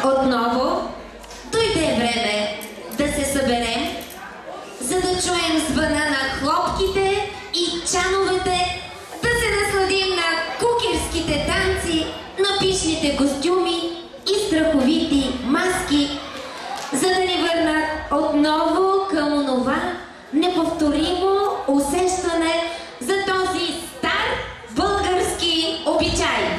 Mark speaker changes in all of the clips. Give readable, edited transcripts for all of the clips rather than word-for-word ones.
Speaker 1: Отново дойде време да се съберем, за да чуем звъна на хлопките и чановете, да се насладим на кукерските танци, на пишните костюми и страховити маски, за да ни върнат отново към онова неповторимо усещане за този стар български обичай.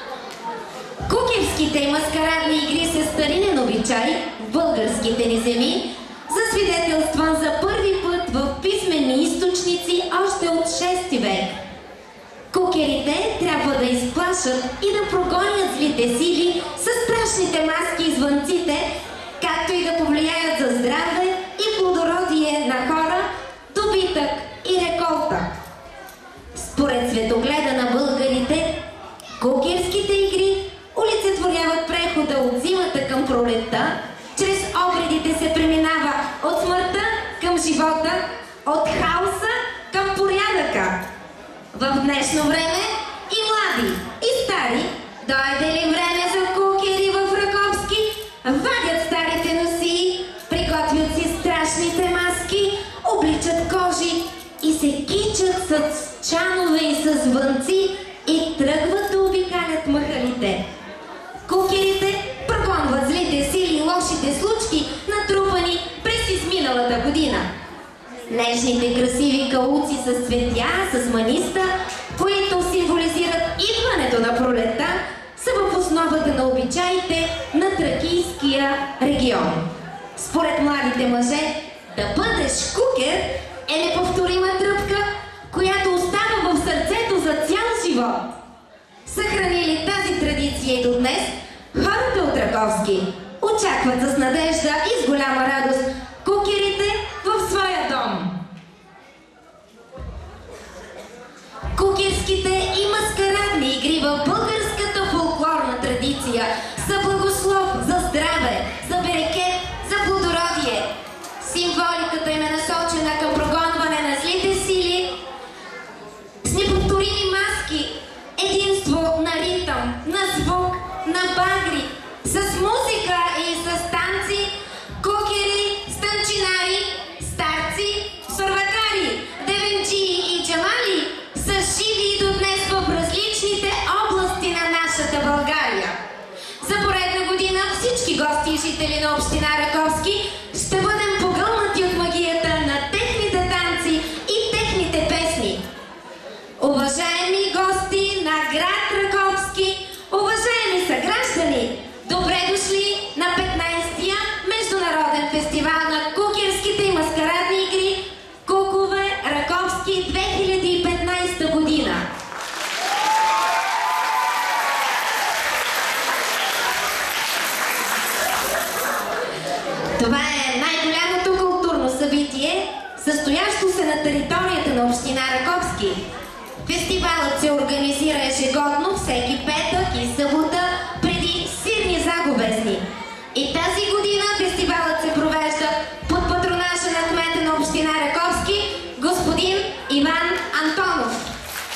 Speaker 1: Кукерските и маскарадни игри са старинен обичай в българските ни земи, засвидетелстван за първи път в писмени източници още от 6 век. Кукерите трябва да изплашат и да прогонят злите сили с страшните маски и звънците, както и да повлияят за здраве и плодородие на хора, добитък и реколта. Според светогледа на българите, кукерските игри олицетворяват прехода от зимата към пролетта, чрез обредите се преминава от смъртта към живота, от хаоса към порядъка. В днешно време и млади, и стари, дойде ли време за кукери в Раковски, вадят старите носи, приготвят си страшните маски, обличат кожи и се кичат с чанове и с звънци и тръгват да обикалят махалите. Кукерите прогонват злите сили и лошите случки, натрупани през изминалата година. Нежните красиви кауци с цветя, с маниста, които символизират идването на пролетта, са в основата на обичаите на Тракийския регион. Според младите мъже, да бъдеш кукер е неповторима тръпка, която остава в сърцето за цял живот. Съхранили тази традиция и до днес, хората от Раковски очакват с надежда и с голяма радост кукерите в своя дом. Кукерските и маскарадни игри в българската фолклорна традиция са благослов за здраве, за берекет, за плодородие. Символиката им е насочена към прогонване на злите сили с неповторими маски, единство на ритъм, на звук, на багри, с музика и с танци, кукери, станчинари, старци, сурвакари, девенчии и джамали са живи и до днес в различните области на нашата България. За поредна година всички гости и жители на община Раковски ще бъдем погълнати от магията на техните танци и техните песни. Уважаеми гости на град Раковски, уважаеми съграждани, добре дошли на 15-я Международен фестивал на кукерските и маскарадни игри Кукове Раковски 2015 година. Това е най-голямото културно събитие, състоящо се на територията на община Раковски. Фестивалът се организира ежегодно всеки петък и събота преди сирни заговезни. И тази година фестивалът се провежда под патронажа на кмета на община Раковски, господин Иван Антонов.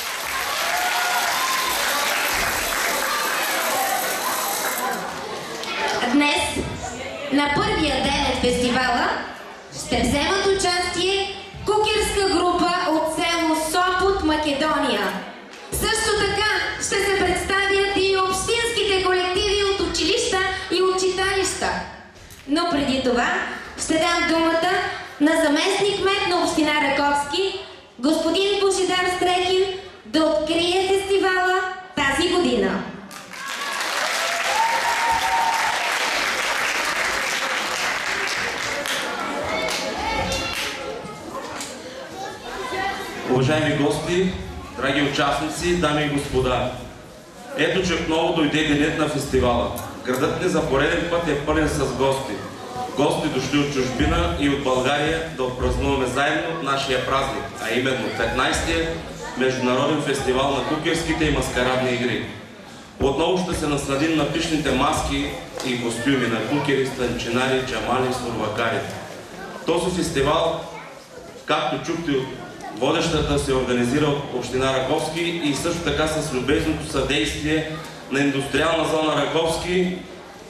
Speaker 1: Днес, на първия ден от фестивала, ще вземат участие кукерска група от село Сопот, Македония. Също така ще се представят и общинските колективи от училища и от читалища. Но преди това ще дам думата на заместник-кмет на община Раковски, господин Божидар Стрекин, да открие фестивала тази година.
Speaker 2: Уважаеми гости, драги участници, дами и господа! Ето, че отново дойде денят на фестивала. Градът ни за пореден път е пълен с гости. Гости дошли от чужбина и от България да отпразнуваме заедно нашия празник, а именно 15-я Международен фестивал на кукерските и маскарадни игри. Отново ще се насладим на пишните маски и костюми на кукери, станчинари, джамали, сурвакари. Този фестивал, както чухте от водещата, се организира от община Раковски и също така с любезното съдействие на Индустриална зона Раковски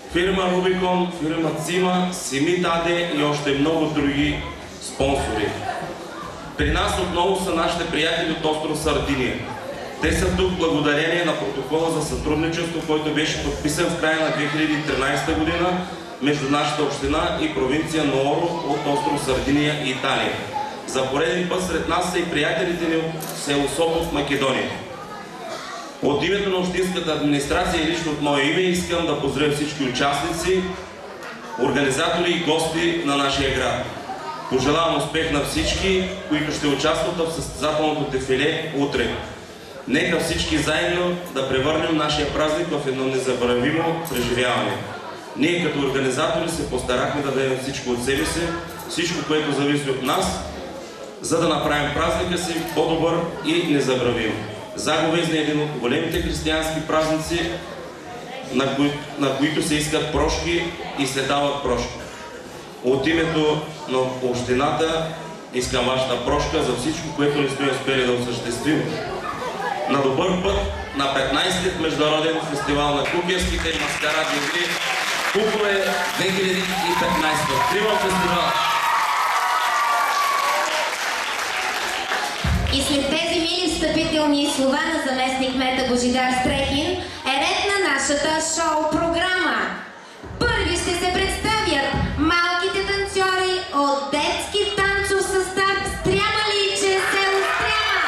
Speaker 2: фирма Рубикон, фирма Цима, Симит АД и още много други спонсори. При нас отново са нашите приятели от остров Сардиния. Те са тук благодарение на протокола за сътрудничество, който беше подписан в края на 2013 година между нашата община и провинция Нуоро от остров Сардиния и Италия. За пореден път сред нас са и приятелите ни от село Сопот, Македония. От името на общинската администрация и лично от мое име искам да поздравя всички участници, организатори и гости на нашия град. Пожелавам успех на всички, които ще участват в състезателното дефиле утре. Нека всички заедно да превърнем нашия празник в едно незабравимо преживяване. Ние като организатори се постарахме да дадем всичко от себе си, всичко, което зависи от нас, за да направим празника си по-добър и незабравим. Заговезни е един от големите християнски празници, на които се искат прошки и се дават прошки. От името на общината искам вашата прошка за всичко, което не сме успели да осъществим. На добър път на 15-тият международен фестивал на кухненските и маскарадни игри Кукове 2015. Откривам фестивал!
Speaker 1: И след тези мили встъпителни слова на заместник-кмета Божидар Стрехин е ред на нашата шоу-програма. Първи ще се представят малките танцори от детски танцов състав Стрямаличе, село Стряма.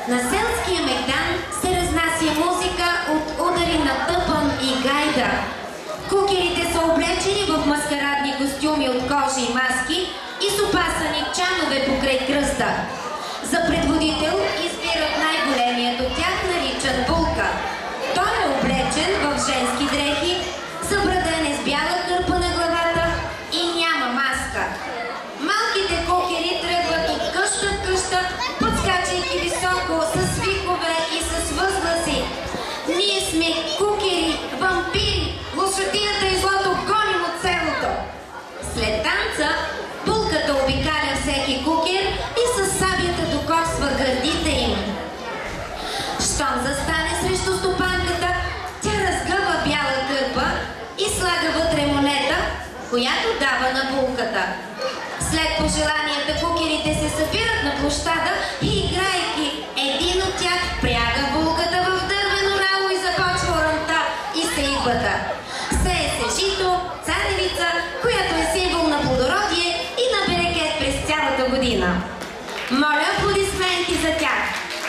Speaker 1: На селския мегдан се разнася музика от удари на тъпан и гайда. Кукерите са облечени в маскарадни костюми от кожи и маски и с опасани чанове покрай кръста. За предводител избират най-големият от тях, наричан Булка. Той е облечен в женски дрехи, забраден е с бяла кърпа на главата и няма маска. Малките кукери тръгват от къща в къща, подскачайки високо с викове и с възгласи. Ние сме кукери, вампири, лошадията и злото гоним от селото. След танца Булката обикаля всеки кукер и със сабията докосва гърдите им. Щом застане срещу стопанката, тя разгъва бяла кърпа и слага вътре монета, която дава на Булката. След пожеланията кукерите се събират на площада и, играйки, един от тях пряга Булката в дървено рамо и започва оранта и сеитбата. Сее се жито, царевица, която е символ на плодородие и на берекет през цялата година. Моля аплодисменти за тях!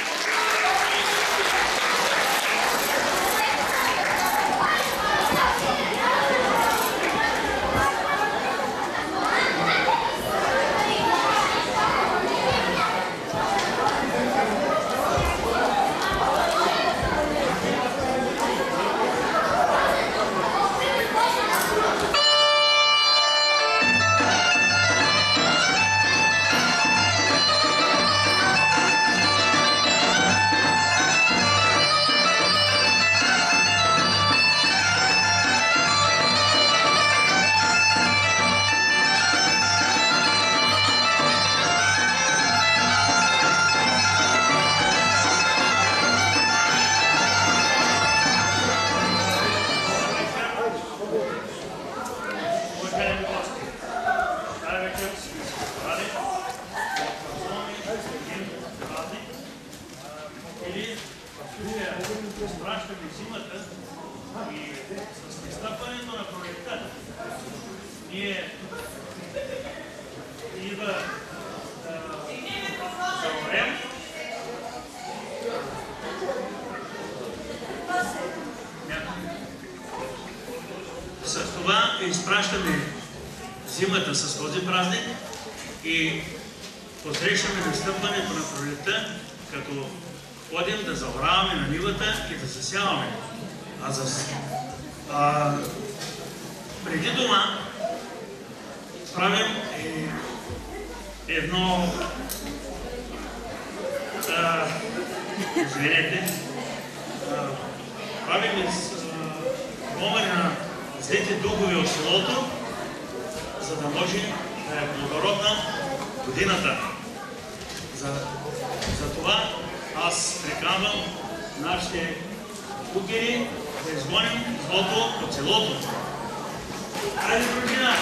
Speaker 3: С това изпращаме зимата с този празник и посрещаме настъпването на пролетта, като ходим да заораваме на нивата и да засяваме. Преди това правим едно правим помагане на злите духове от селото, за да може да е плодородна годината. За това аз приканвам нашите кукери да изгоним злото от селото. Хайде, дружина!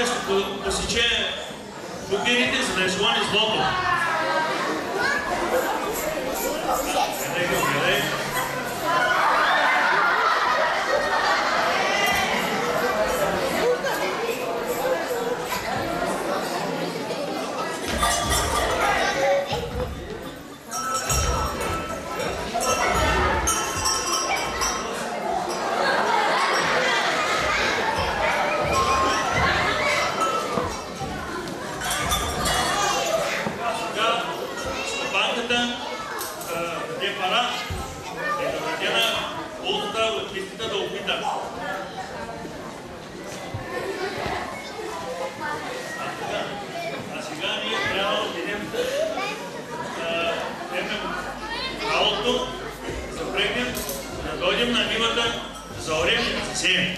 Speaker 3: веднъж ще посече букерите, за да изгони злото. Гледай. На нивата за орем и сеем.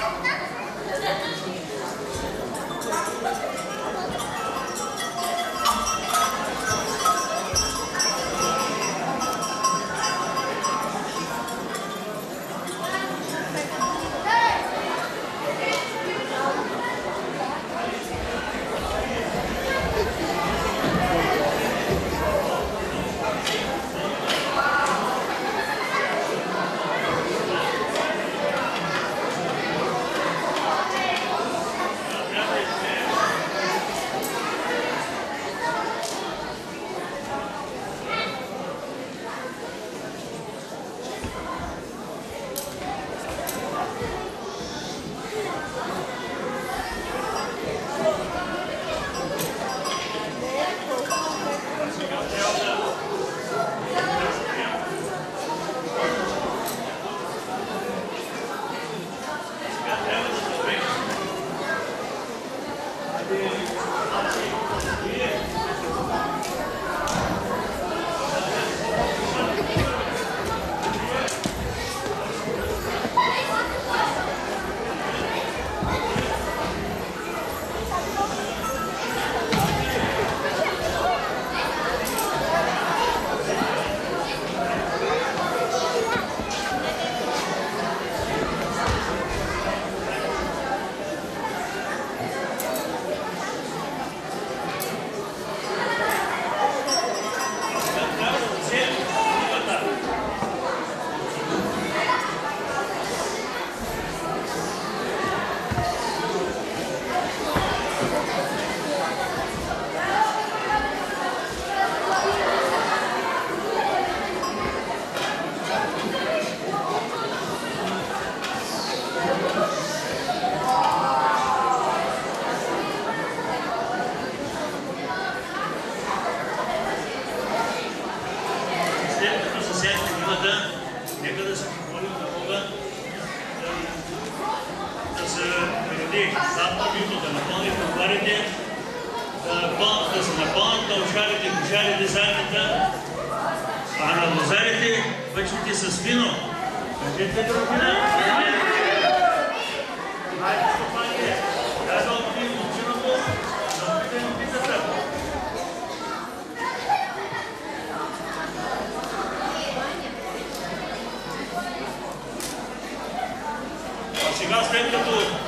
Speaker 3: Сега след като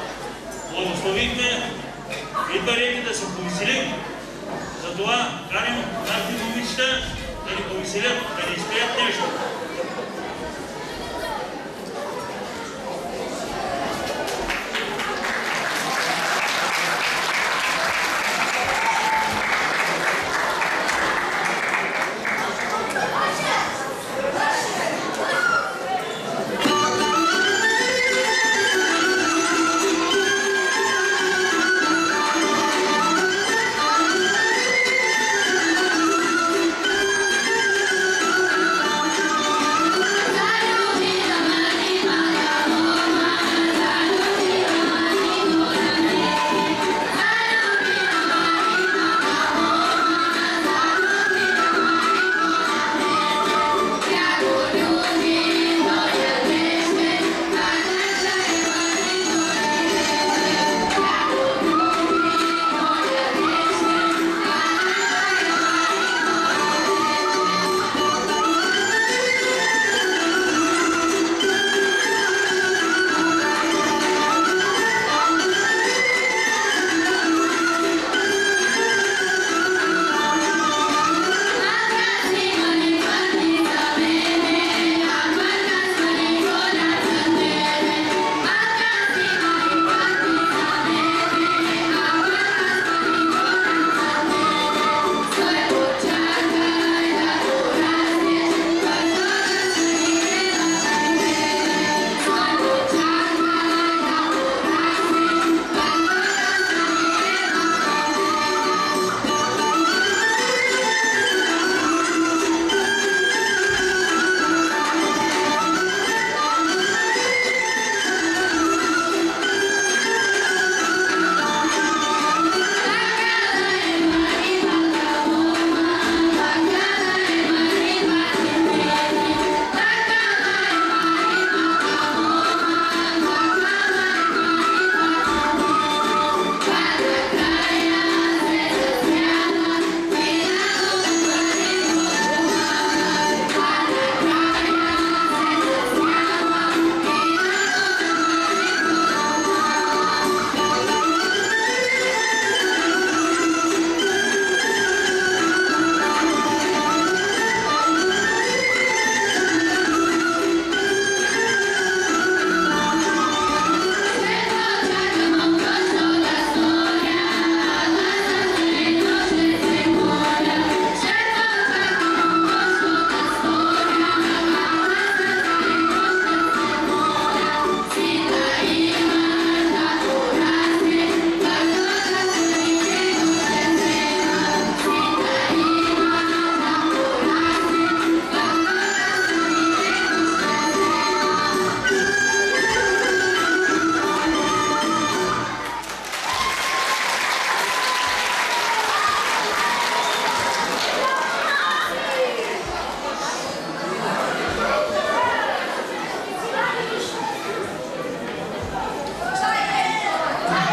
Speaker 3: благословихме, идва ред да се повеселим. Затова каним нашите момичета да ни повеселят, да ни изпеят нещо.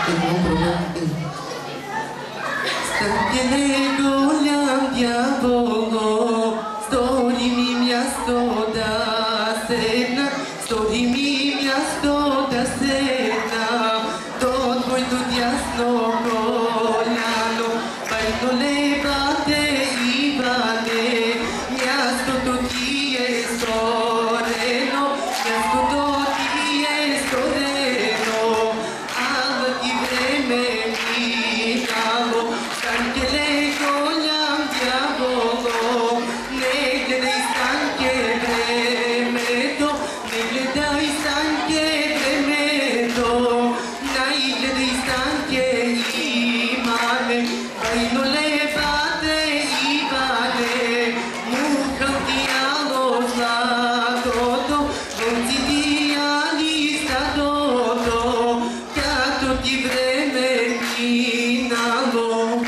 Speaker 4: Станкеле голям дяволо, стори ми място да седна, стори ми място да седна, до твоето дясно коляно, Байноле, бате, Иване, мястото ти е сторено, мястото ти е сторено, ала ти време минало. Станкеле голям дяволо, не гледай Станке времето, не гледай Станке времето, най-гледай Станке Иване, Байноле, бате, Иване, мухъл ти ало златото, вълци ти яли стадото, като ти време минало.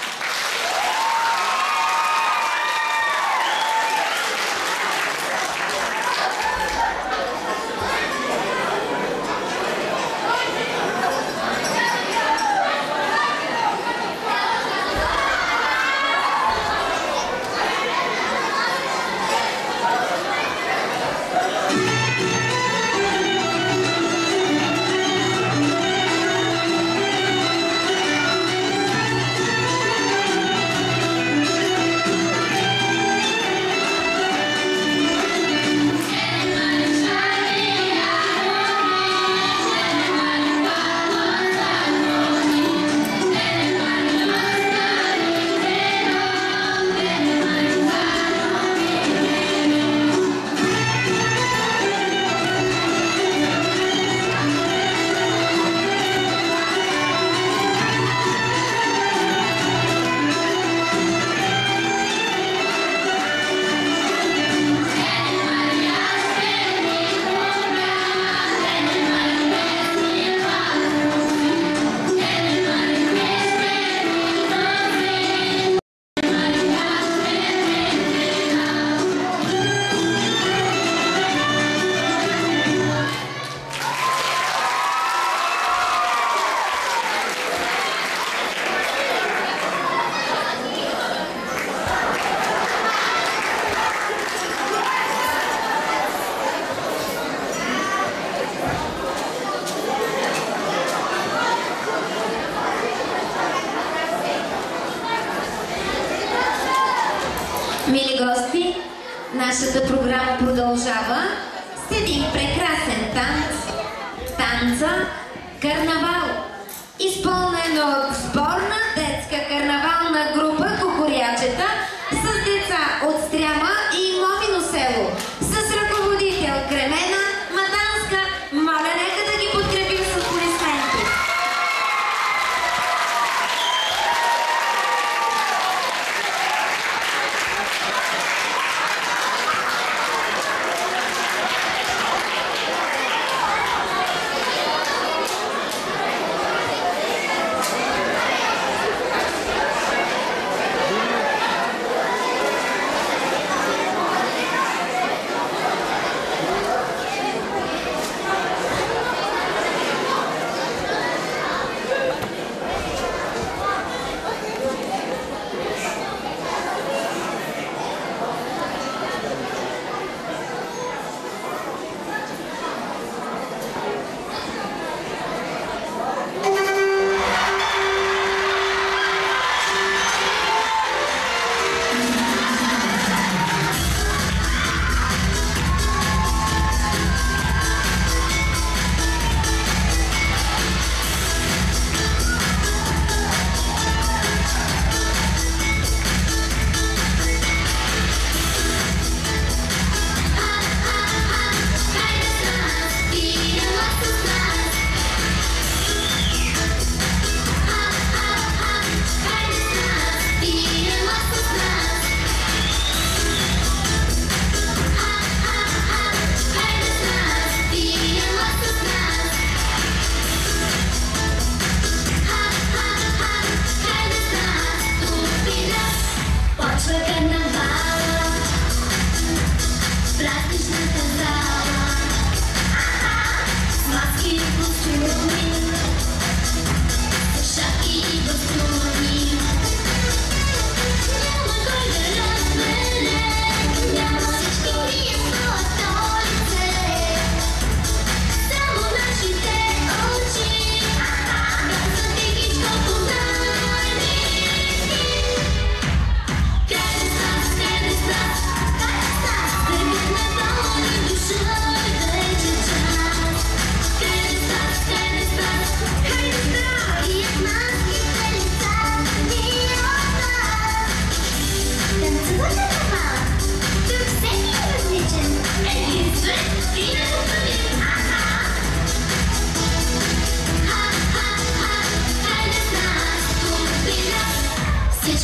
Speaker 1: Мили гости, нашата програма продължава с един прекрасен танц. Танца Карнавал, изпълнен от сборна детска карнавална група Кукурячета с деца от Стряма и Момино село, с ръководител Кремена Маданска. Моля, нека да ги подкрепим с аплодисменти.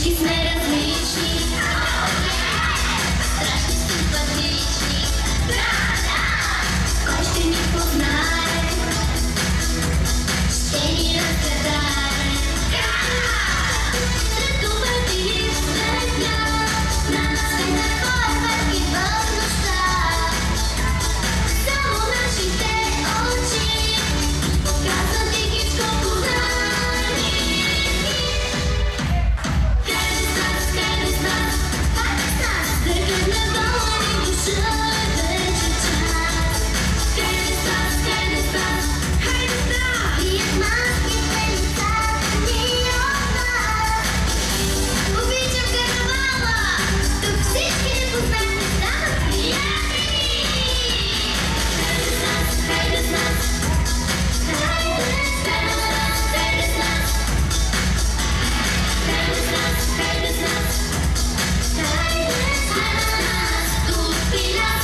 Speaker 5: Всички сме различни, страшни симпатични. Кой ще ни познае, ще ни разгадае. Трътуват и светля, на нас се напорват и в нощта. Само нашите очи показват тихичко познание. Хайде с нас, хайде с нас, хайде с нас, дъргат на болни душа вече час. Хайде с нас, хайде с нас, хайде с нас, бият маските лица ни от нас. Обичам карнавала, тук всички непознати стават приятели. Хайде с нас, хайде с нас, хайде с нас, хайде с нас, хайде с нас, хайде с нас, хайде с нас, тук при нас.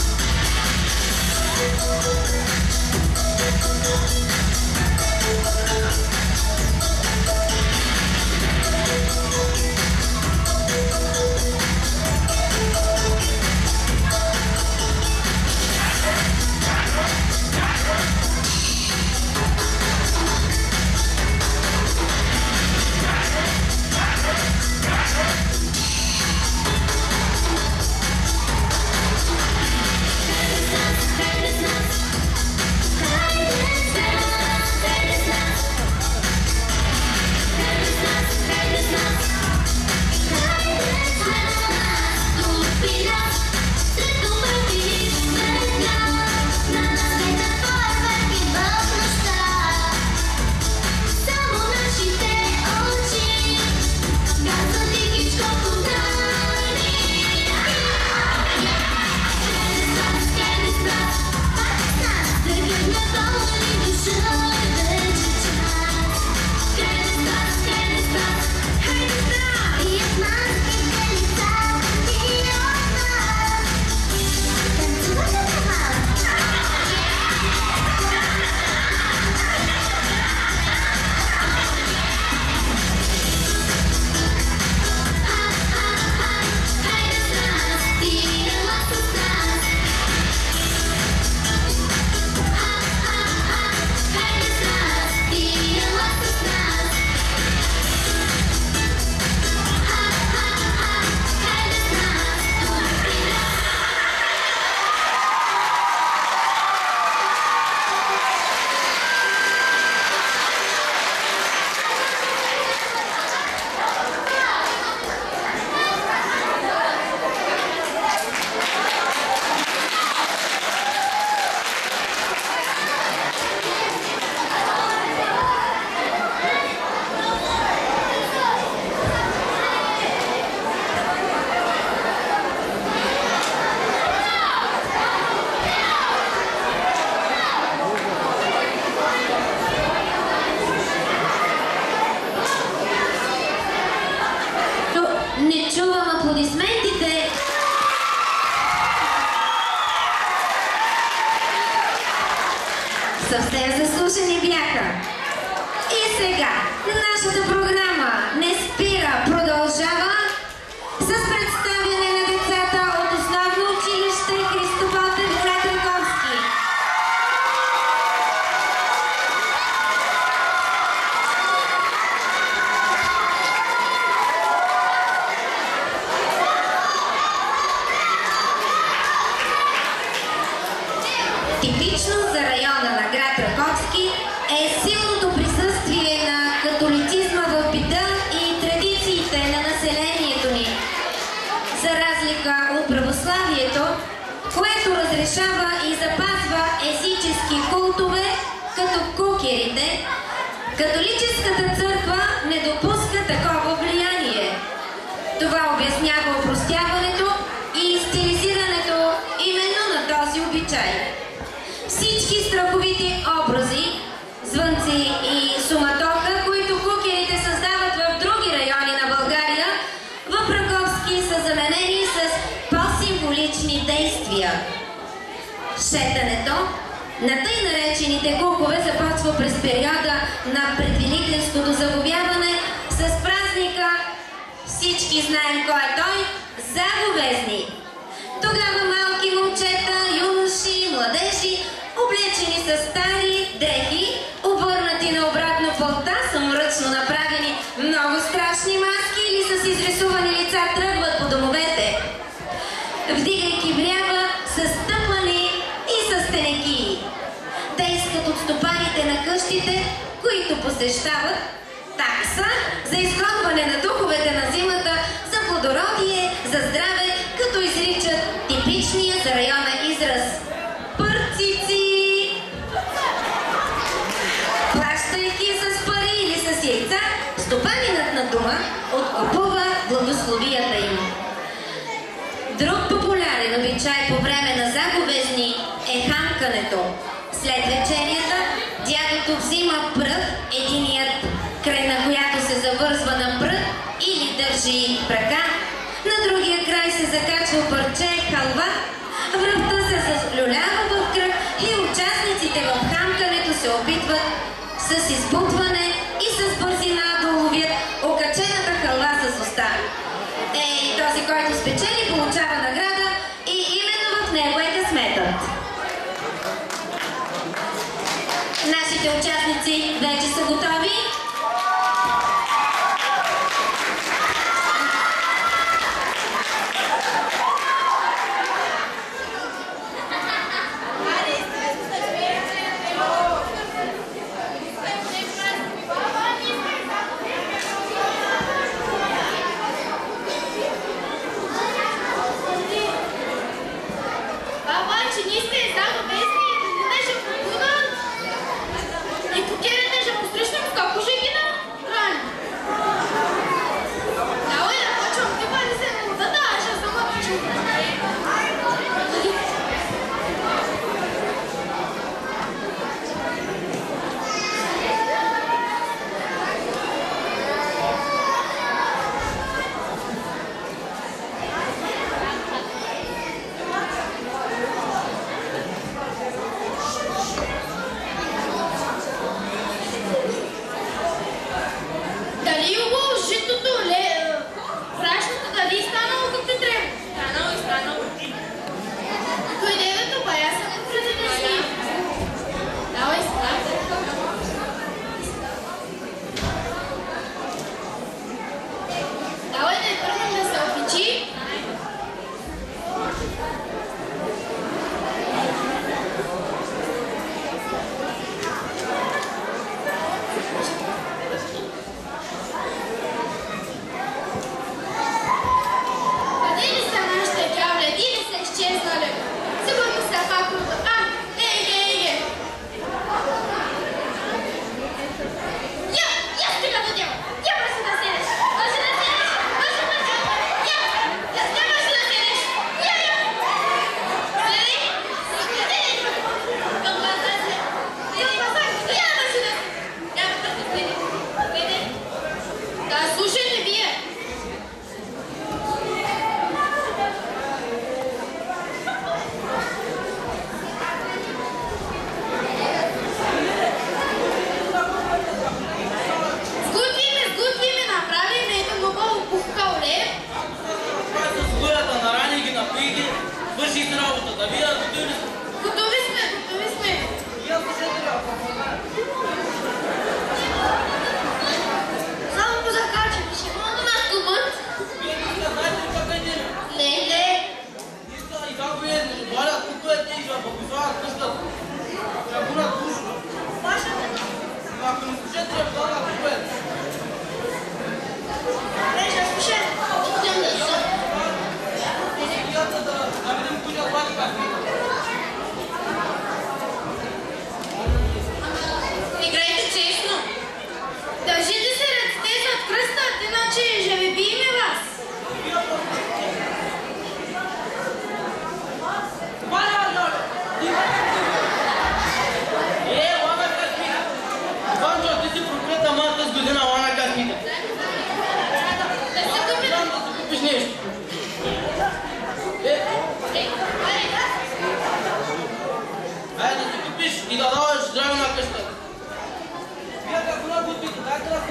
Speaker 1: Не чувам аплодисментите. Съвсем заслужени бяха. И сега нашата програма не спира, продължава с представяне на децата от основно училище Христо Ботев, град Раковски. Типично за района на град Раковски е силното присъствие на католицизма в бита и традициите на населението ни. За разлика от православието, което разрешава и запазва езически култове, като кукерите, католическата църква не допуска такова влияние. Това обяснява опростяването и стилизирането именно на този обичай. Всички страховити образи, звънци и суматоха, които кукерите създават в други райони на България, в Раковски са заменени с по-символични действия. Шетането на тъй наречените кукове започва през периода на предвеликденското заговяване с празника Всички знаем кой е той – Заговезник. Тогава малки момчета, юноши, младежи, облечени с стари дрехи, обърнати на обратно пълта, саморъчно направени много страшни маски или с изрисувани лица, тръгват по домовете, вдигайки врява с тъпани и с тенеки. Те искат от стопаните на къщите, които посещават, такса за изгонване на духовете на зимата, за плодородие, за здраве, като изричат типичния за района израз пърцици. Плащайки с пари или с яйца, стопанинът на дома откупува благословията им. Друг популярен обичай по време на Заговезни е хамкането. След вечерята дядото взима пръв, единият край на която се завързва на прът или държи в ръка, на другия край се закачва парче халва, връвта се залюлява в кръг и участниците в хамкането се опитват с избутване и с бързина да уловят окачената халва с уста. Този, който спечели, получава награда и именно в него е късметът. Нашите участници вече са готови.
Speaker 6: И да даваш здраве на къщата. Вие как го набутите, дайте да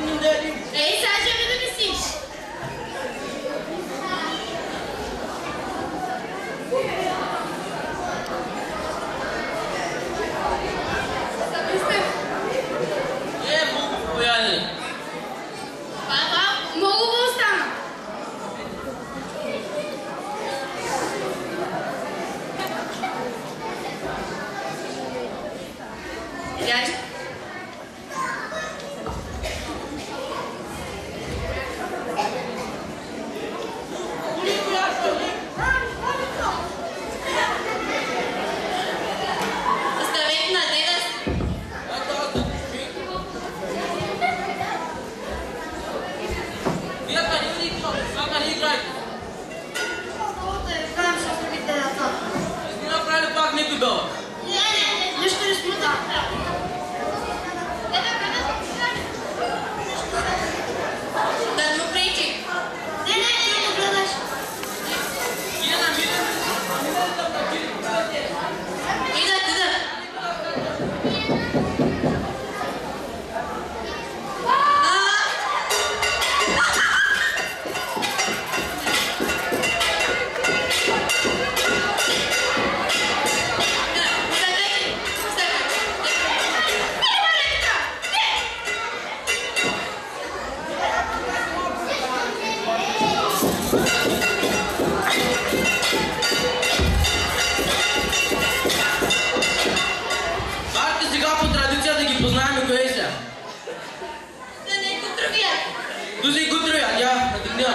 Speaker 6: Tuzi gutru aja, tinggal.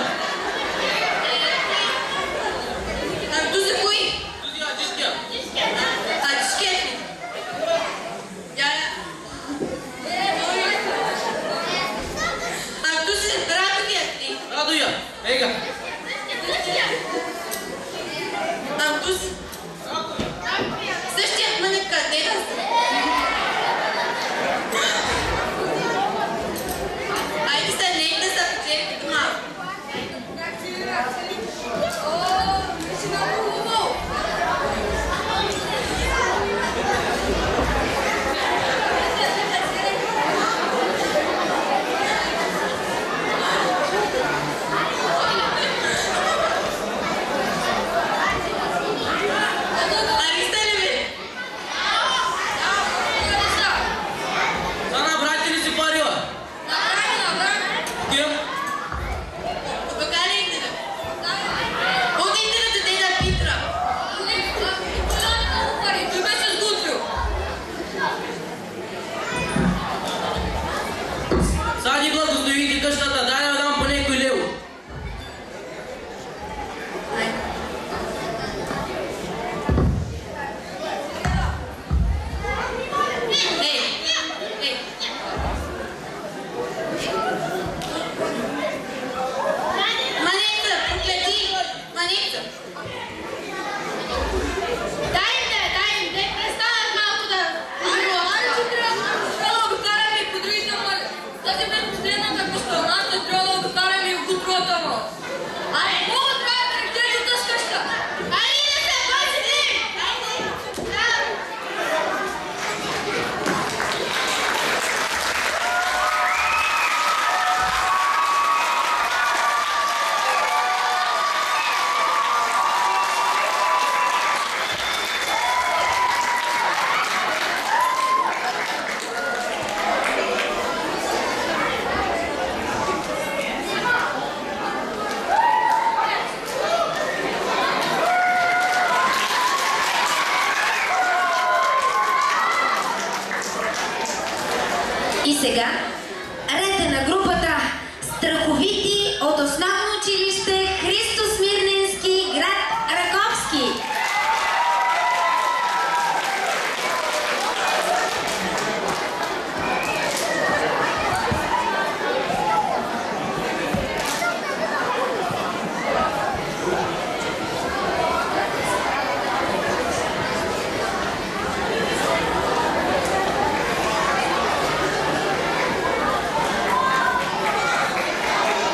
Speaker 7: Tuzi kui?
Speaker 6: Tuzi ajis kya?
Speaker 7: Ajisket. Ya. Tuzi berapa dia?
Speaker 6: Ratu ya, ega.
Speaker 7: Tuzi. Същият мънек къде да се? Айде се, нейте са печелите малко. О, беше много хубаво.
Speaker 6: Сади благословите къщата, дай да дам по някой лево.
Speaker 1: И сега, ред е на групата Страховити от основно училище Христо Смирненски, град Раковски.
Speaker 5: Thank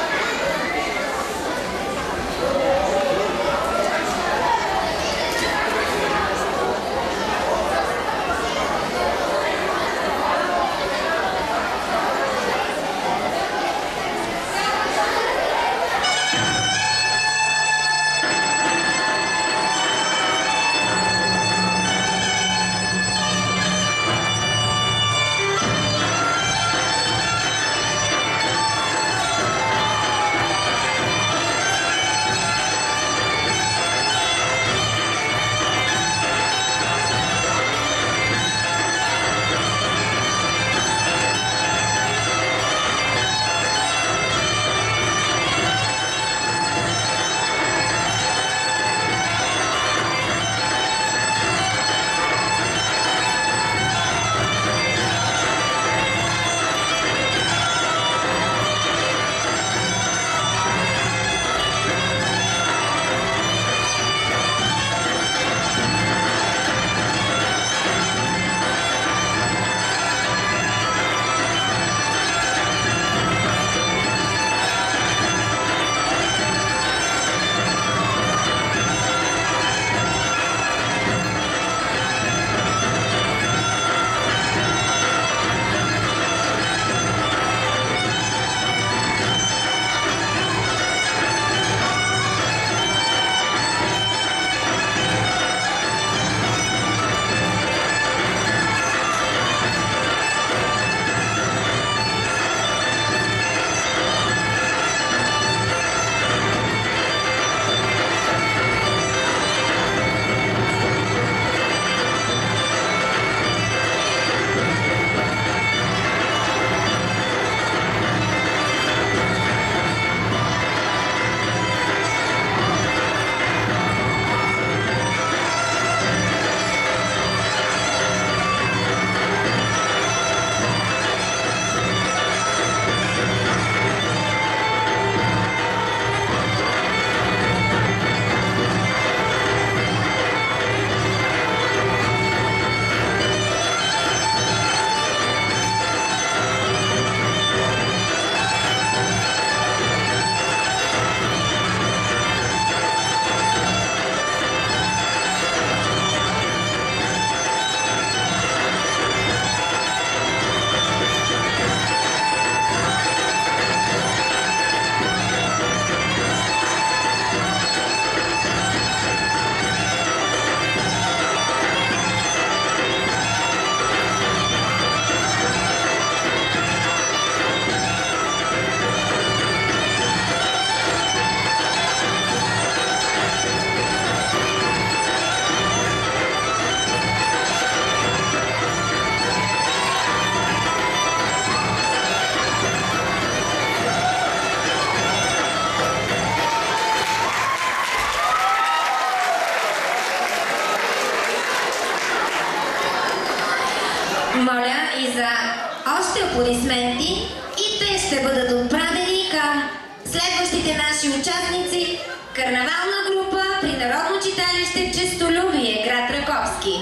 Speaker 1: аплодисменти и те ще бъдат отправени към следващите наши участници, карнавална група при Народно читалище Честолюбие, град Раковски.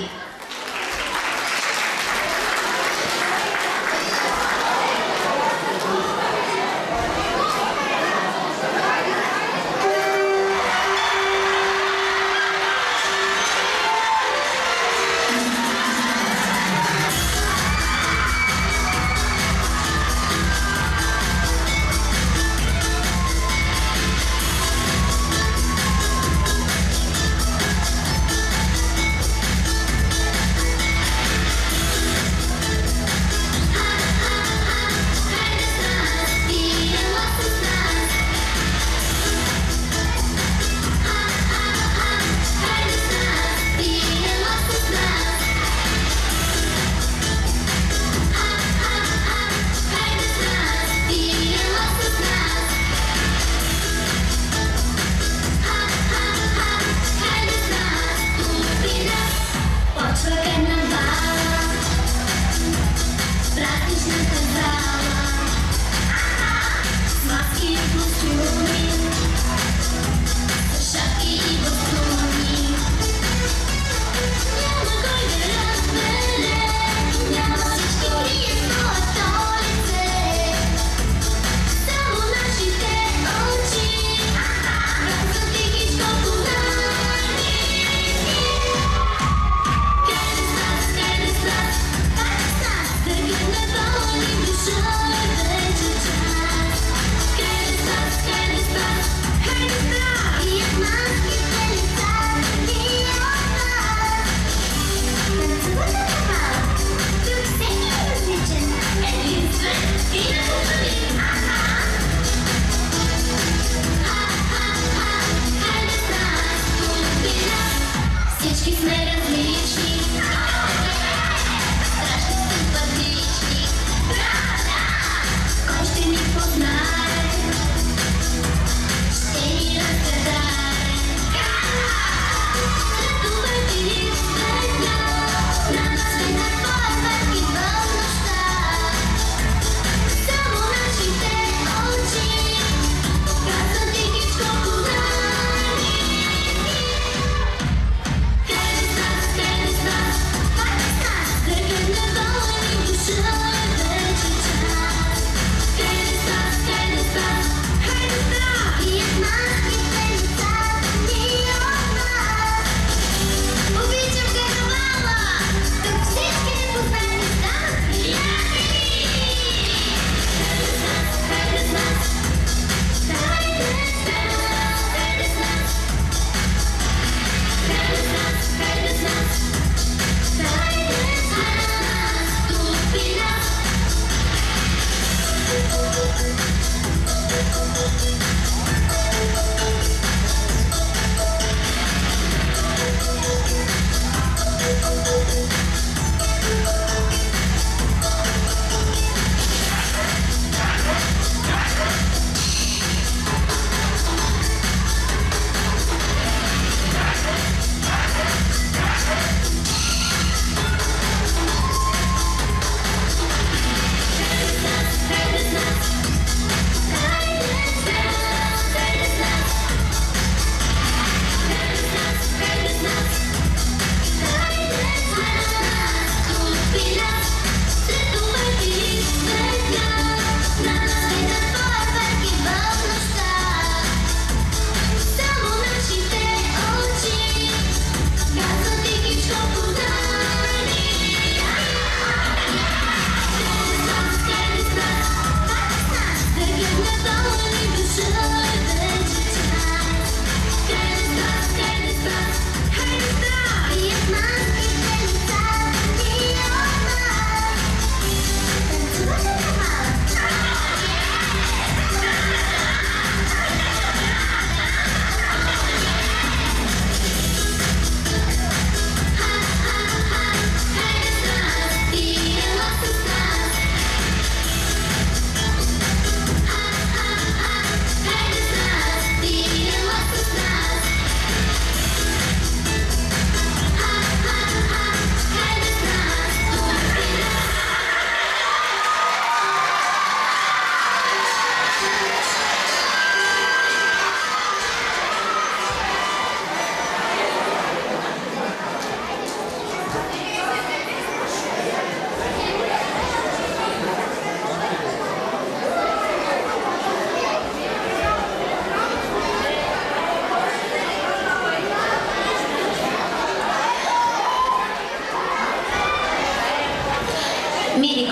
Speaker 5: Thank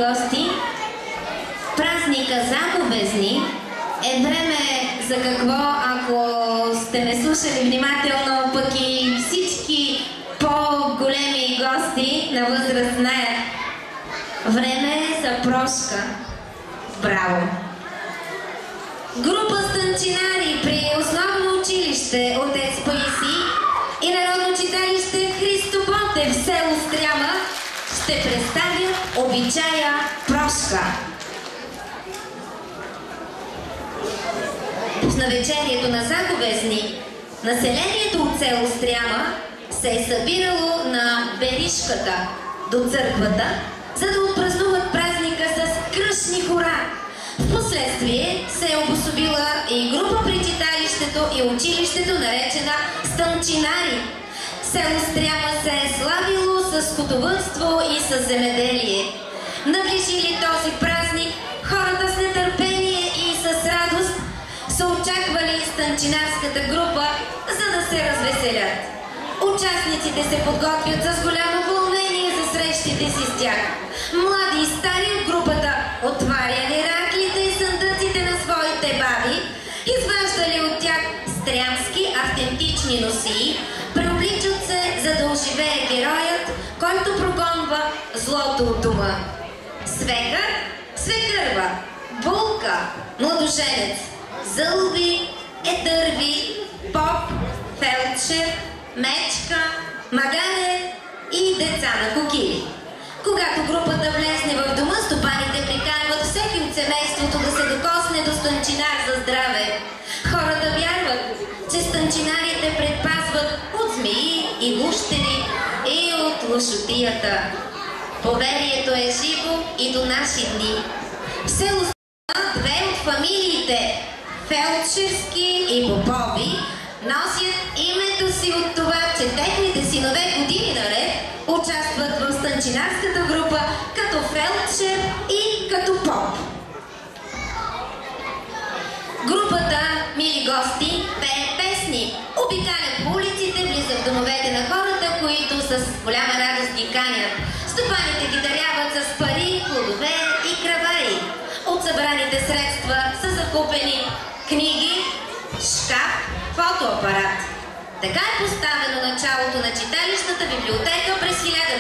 Speaker 1: гости, празника Заговезни е време за какво, ако сте ме слушали внимателно, пък и всички по-големи гости на възраст знаят. Време е за прошка. Браво! Група станчинари при основно училище Отец Паисий и Народно читалище Христо Ботев в село Стряма ще представят обичая прошка. В навечерието на Заговезни населението от село Стряма се е събирало на беришката до църквата, за да отпразнуват празника с кръстни хора. Впоследствие се е обособила и група при читалището и училището, наречена станчинари. Село Стряма се е славило с скотовъдство и с земеделие. Наближили този празник, хората с нетърпение и с радост са очаквали станчинарската група, за да се развеселят. Участниците се подготвят с голямо вълнение за срещите си с тях. Млади и стари от групата отваряли раклите и съндъците на своите баби, изваждали от тях стрямски автентични носии, преобличат се, за да оживее героят, който прогонва злото от дома. Свекър, свекърва, булка, младоженец, зълби, етърви, поп, фелдшер, мечка, магаре и деца на кокили. Когато групата влезне в дома, стопаните приканват всеки от семейството да се докосне до станчинар за здраве. Хората вярват, че станчинарите предпазват от змии и гущери и от лошотията. Поверието е живо и до наши дни. В село Стряма две от фамилиите Фелдшерски и Попови носят името си от това, че техните синове години наред участват в станчинарската група като фелдшер и като поп. Групата, мили гости, пее песни, обикалят по улиците, влизат в домовете на хората, които с голяма радост ги канят. Стопаните ги даряват с пари, плодове и кравари. От събраните средства са закупени книги, шкаф, фотоапарат. Така е поставено началото на читалищната библиотека през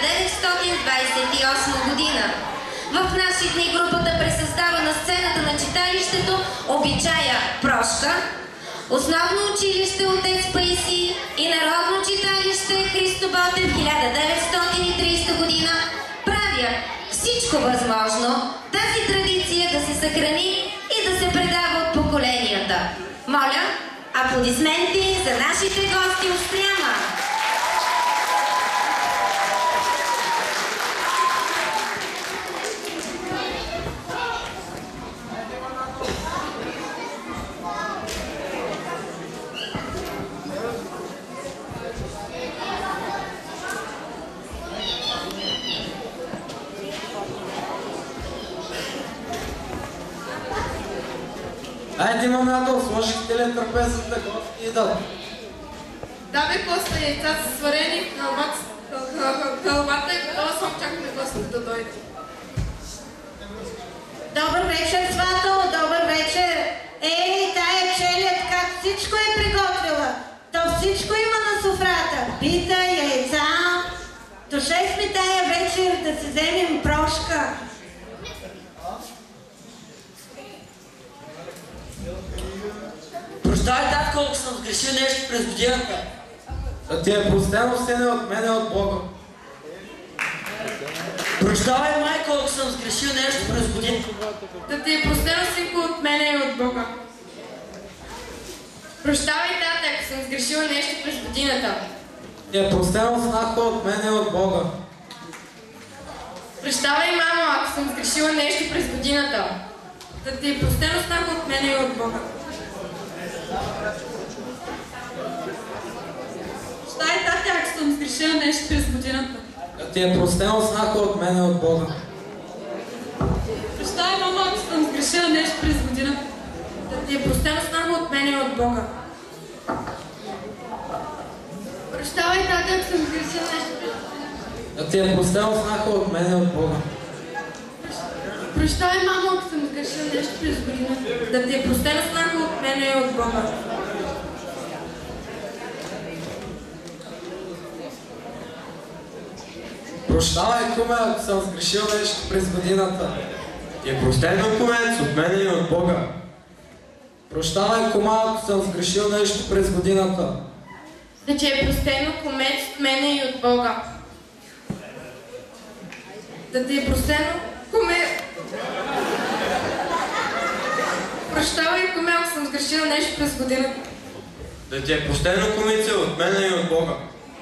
Speaker 1: 1928 година. В наши дни групата пресъздава на сцената на читалището обичая прошка, основно училище Отец Паисий и Народно читалище Христо Ботев 1930 година правят всичко възможно тази традиция да се съхрани и да се предава от поколенията. Моля, аплодисменти за нашите гости от Стряма!
Speaker 8: Айде, имаме Адол, сложихте ли трапезата, гости идат?
Speaker 7: Да бе, Коста, яйца са сварени в хълбата и готова съм, чакаме гостите да дойде.
Speaker 9: Добър вечер, свато, добър вечер. Ей, тая челят, как всичко е приготвила. То всичко има на софрата. Пита, яйца. Дошли сме тая вечер да си вземем прошка.
Speaker 6: Прощавай, татко, ако съм сгрешил нещо през годината.
Speaker 8: Да ти е простено, сине, от мене, от Бога.
Speaker 6: Прощавай, майко, ако съм сгрешил нещо през годината.
Speaker 7: Да ти е простено, синко, от мене и от Бога. Прощавай, тата, ако съм сгрешила нещо през годината.
Speaker 8: Ти е простено, снахо, от мене и от Бога.
Speaker 7: Прощавай, мамо, ако съм сгрешила нещо през годината. Да ти е простено, снахо, от мене и от Бога.
Speaker 9: Прощавай, тата, ако съм сгрешила нещо през годината.
Speaker 8: Да ти е простено, снахо, от мене и от Бога.
Speaker 9: Прощавай, мамо, ако съм сгрешила нещо през годината.
Speaker 7: Да ти е простено, снахо, от мене и от Бога. Прощавай, тата, ако съм сгрешила нещо през годината.
Speaker 8: Да ти е простено, снахо, от мене и от Бога.
Speaker 7: Прощавай, мамо, ако съм сгрешил нещо през годината. Да ти е простена снага от мене и от Бога.
Speaker 8: Прощавай, куме, ако съм сгрешил нещо през годината. Ти е простено, кумец, от мене и от Бога. Прощавай, кума, ако съм сгрешил нещо през годината.
Speaker 7: Да ти е простено, кумец, от мене и от Бога. Да ти е простено, куме... Прощавай, куме, ако съм сгрешил нещо през годината.
Speaker 8: Да ти е простено, кумице, от мене и от Бога.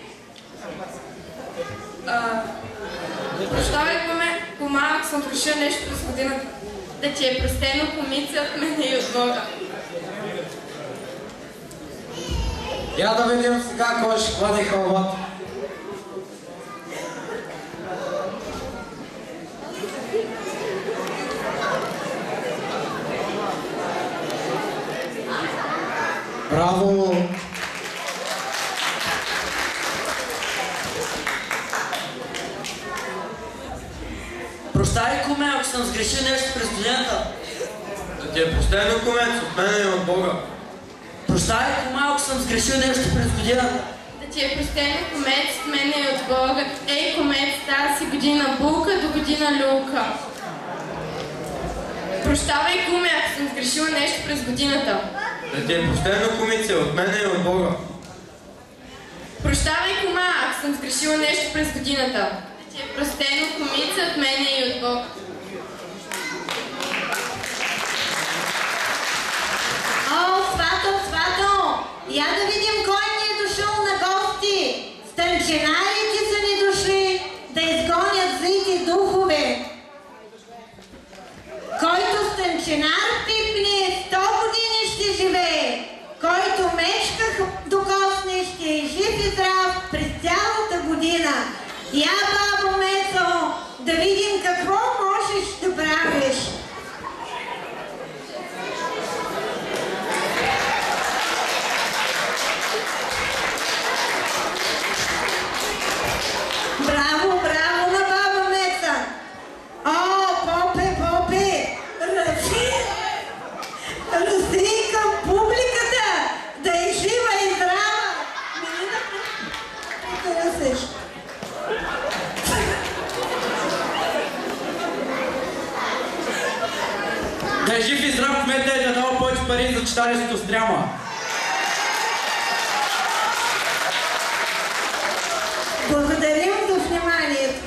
Speaker 7: Прощавай, кума, ако съм сгрешил нещо през годината. Да ти е простено, кумице, от мене и от Бога.
Speaker 8: Я да видим сега кой ще хване халвата. Браво!
Speaker 6: Прощавай, куме, ако съм сгрешил нещо през годината.
Speaker 8: Да ти е простено, кумец, от мене и от Бога.
Speaker 6: Прощавай, куме, ако съм сгрешил нещо през годината.
Speaker 7: Да ти е простено, кумец, от мене и от Бога. Ей, кумец, тази година булка, до година люлка. Прощавай, куме, ако съм сгрешила нещо през годината.
Speaker 8: Да ти е простено, кумице, от мене и от Бога.
Speaker 7: Прощавай, кума, ако съм сгрешила нещо през годината. Да ти е простено, кумица, от мене и от Бога.
Speaker 9: О, свато! Я да видим кой ни е дошъл на гости. Стънченарите са ни дошли да изгонят злите духове. Който стънченар пипне, 100 години ще живее. Който мечка докосне, ще е жив и здрав през цялата година. Я, бабо Мецо, да видим какво можеш да правиш. Браво на баба Меца! О, попе! Разри към публиката! Да е жива и здрава! Мини напред!
Speaker 8: Да е жив и здрав, кмета и да дава повече пари за читалището Стряма.
Speaker 9: Благодарим за вниманието!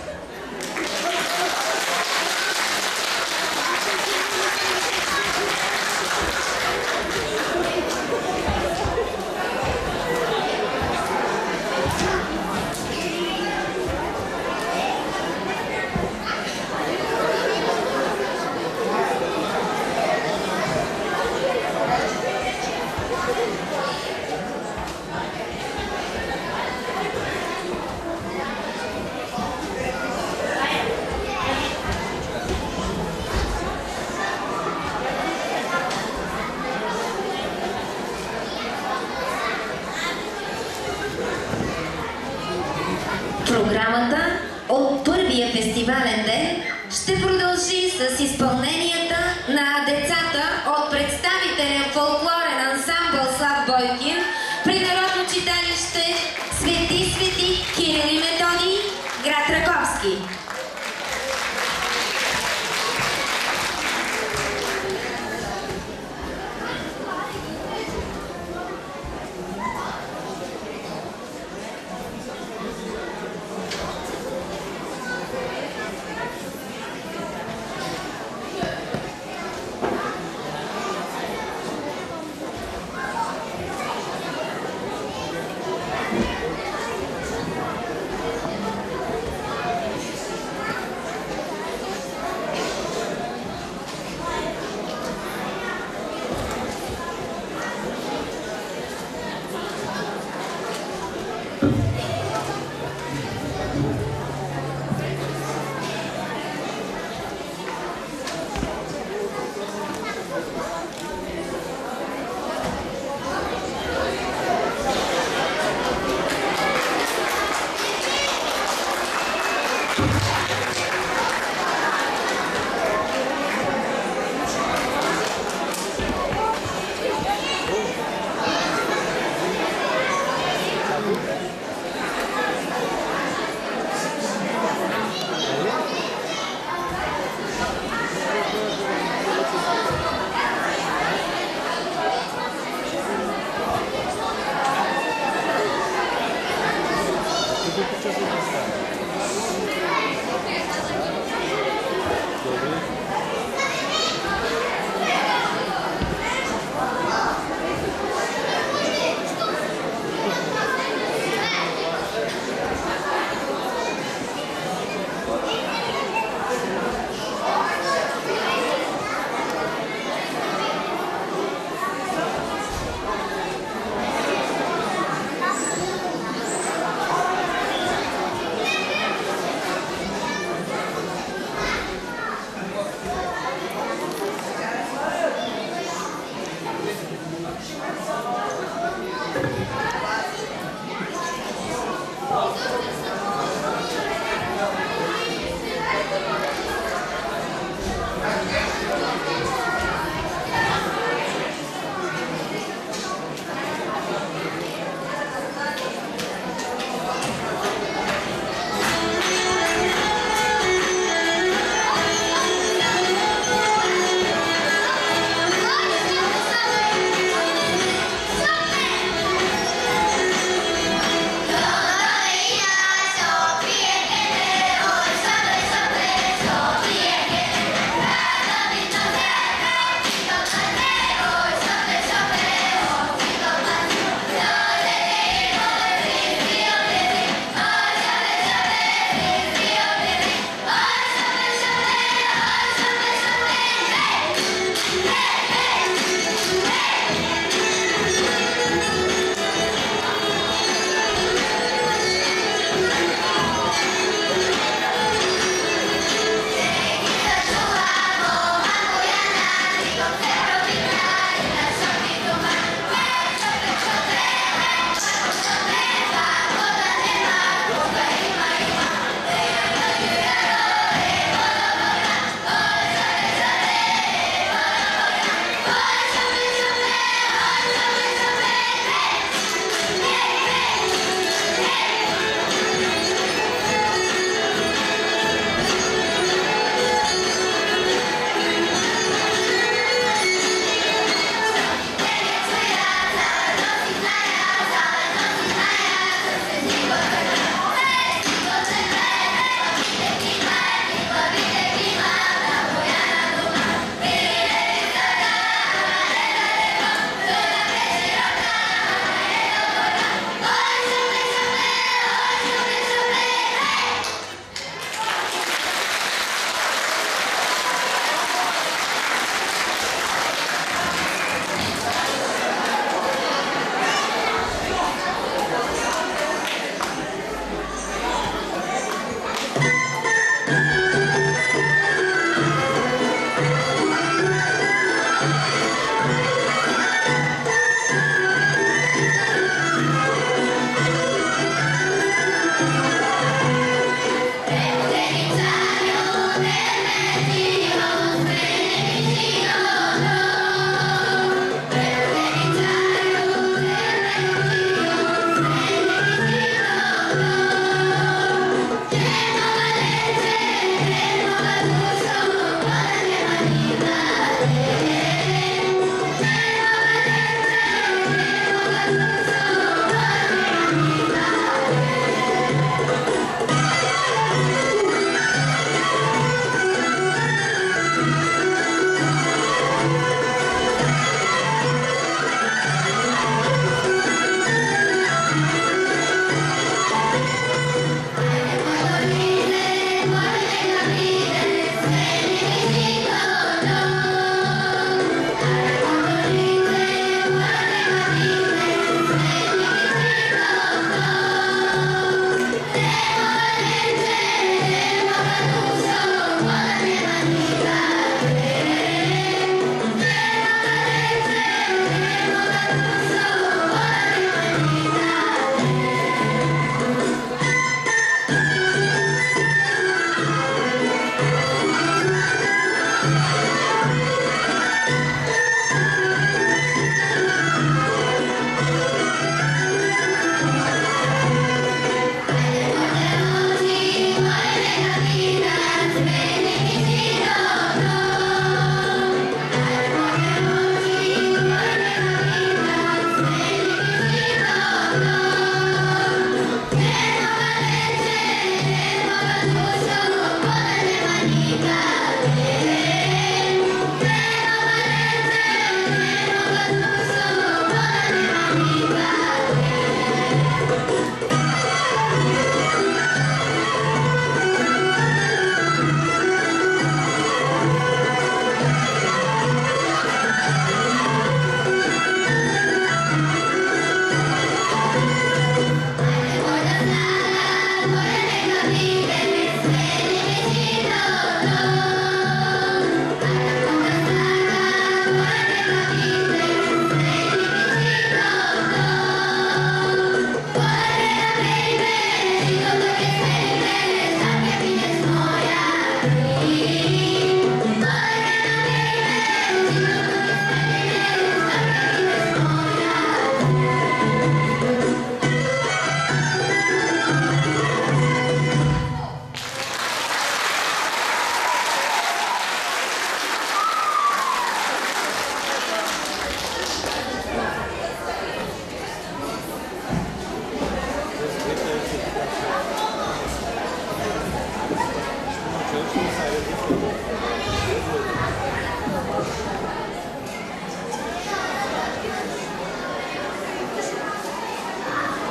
Speaker 1: Програмата от първия фестивален ден ще продължи с изпълненията на децата от представителен фолклорен ансамбъл Слав Бойкин при Народно читалище Свети Кирил и Методий, град Раковски.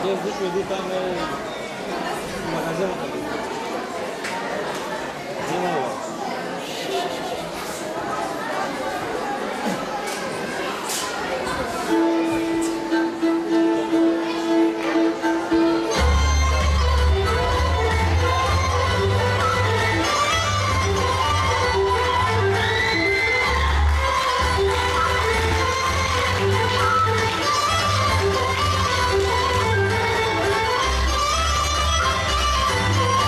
Speaker 5: Thank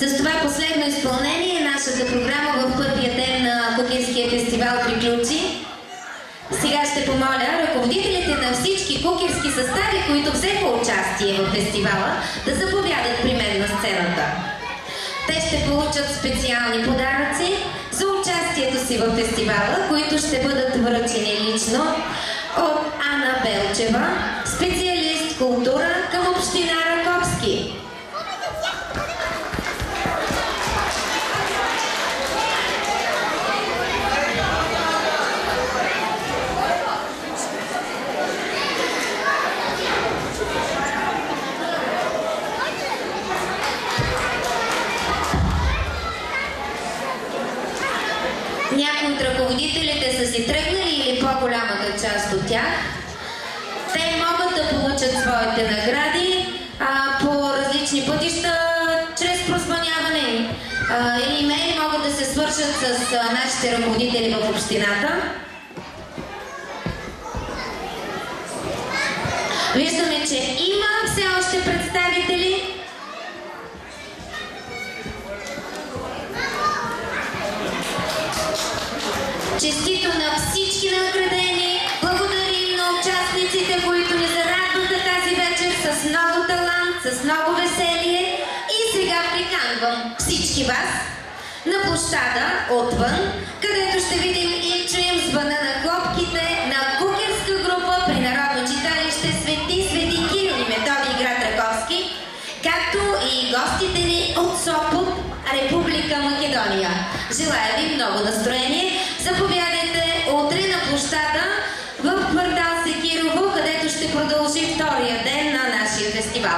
Speaker 1: С това последно изпълнение нашата програма в първия ден на Кукерския фестивал приключи. Сега ще помоля ръководителите на всички кукерски състави, които взеха участие в фестивала, да заповядат при мен на сцената. Те ще получат специални подаръци за участието си в фестивала, които ще бъдат връчени лично от Ана Белчева, специалист култура към община Раковски. Някои от ръководителите са си тръгнали или по-голямата част от тях. Те могат да получат своите награди по различни пътища, чрез прозвъняване или имейли могат да се свършат с нашите ръководители в общината. Виждаме, че има все още представители. Честито на всички наградени, благодарим на участниците, които ни зарадваха тази вечер с много талант, с много веселие. И сега приканвам всички вас на площада отвън, където ще видим и чуем звъна на клопките на кукерска група при Народно читалище Свети Кирил и Методий, град Раковски, както и гостите ни от Сопот, Република Македония. Желая ви много настроение. Заповядайте утре на площада в квартал Секирово, където ще продължи втория ден на нашия фестивал.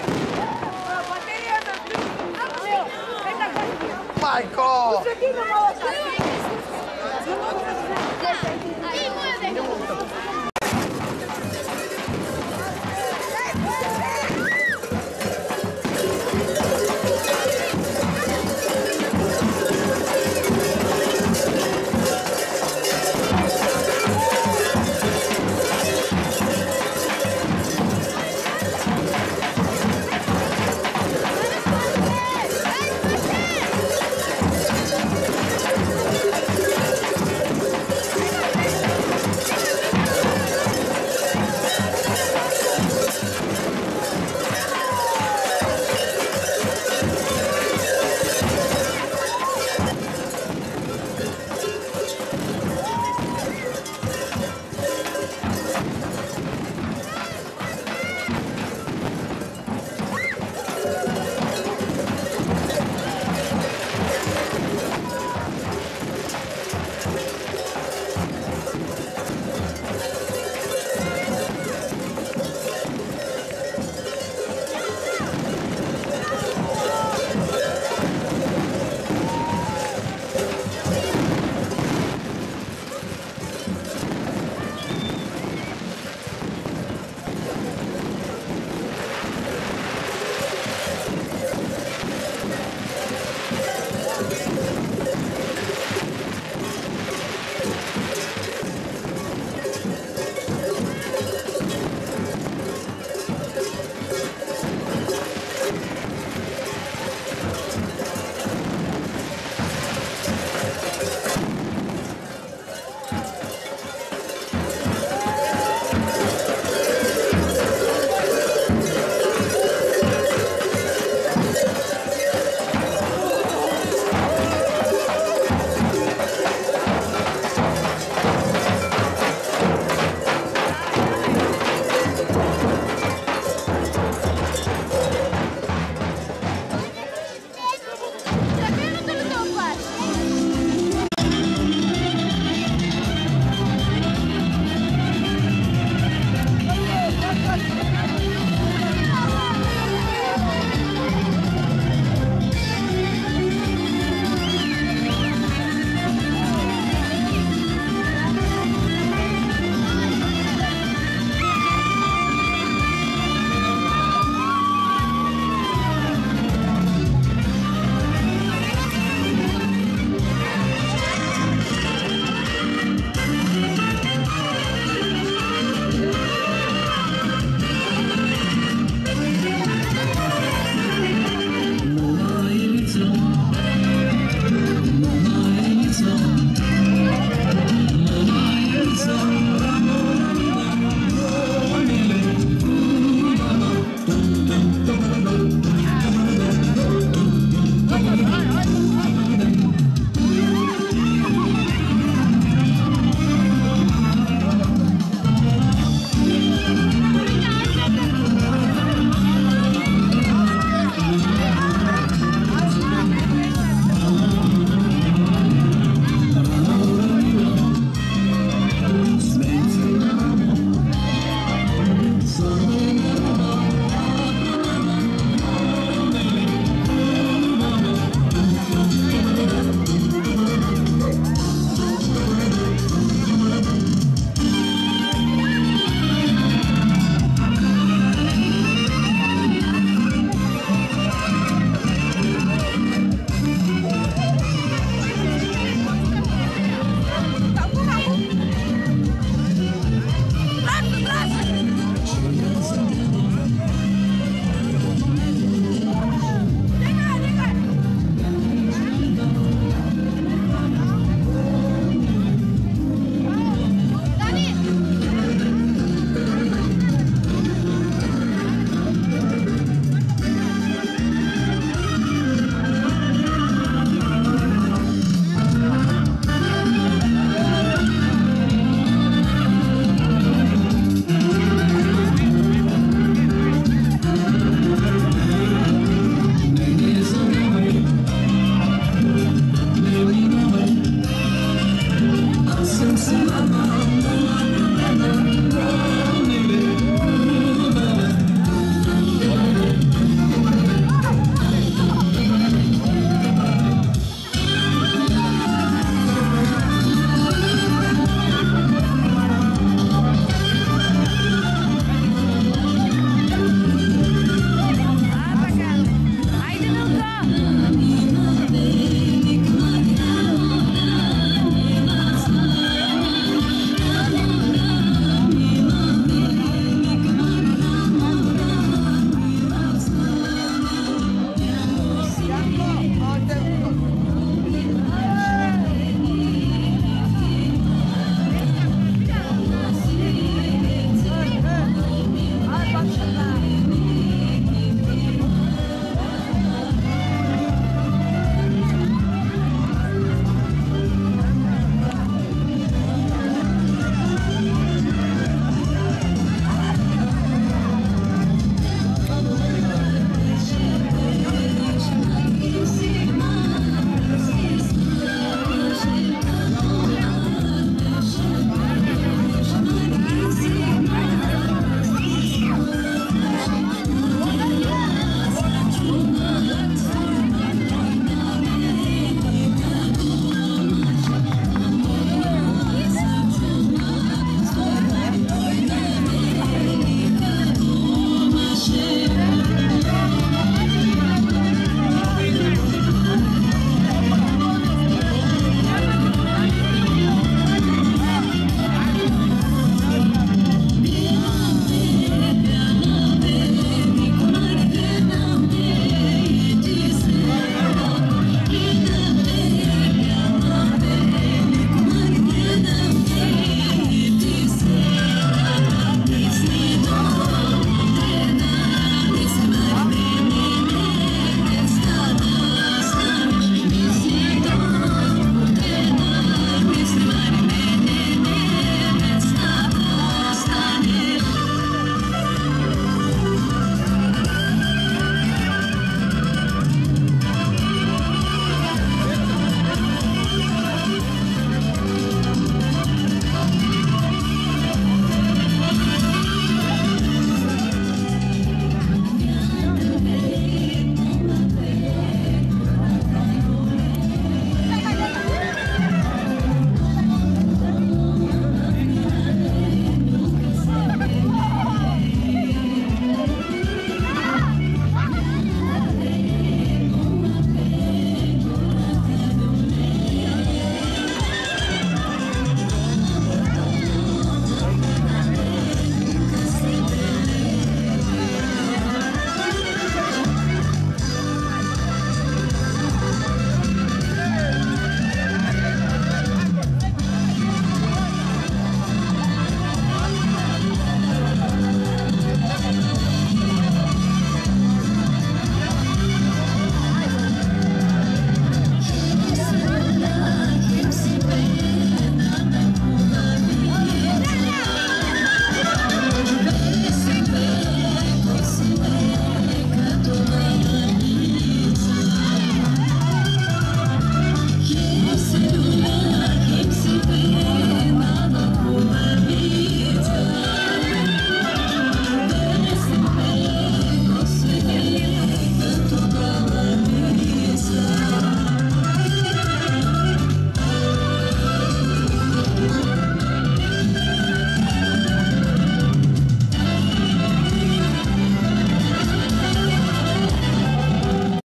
Speaker 10: Майко!